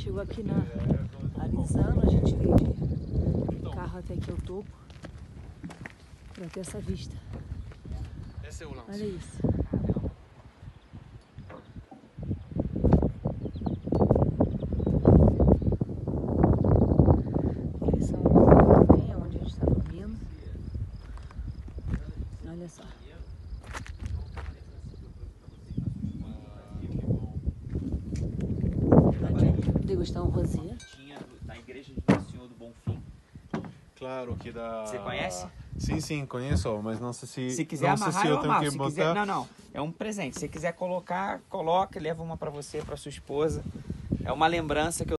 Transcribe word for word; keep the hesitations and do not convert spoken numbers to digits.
chegou aqui na Arizano, a gente veio de carro até aqui ao topo para ter essa vista. Esse é o lance. Olha isso. Eles são bem onde a gente está dormindo. Olha só. Degustar um rosé. Tinha na igreja de Nosso Senhor do Bonfim. Claro, que da... Você conhece? Sim, sim, conheço, mas não sei se... Se quiser não sei amarrar, se eu eu tenho amarro. que Se botar... quiser... Não, não. É um presente. Se quiser colocar, coloca, leva uma pra você, pra sua esposa. É uma lembrança que eu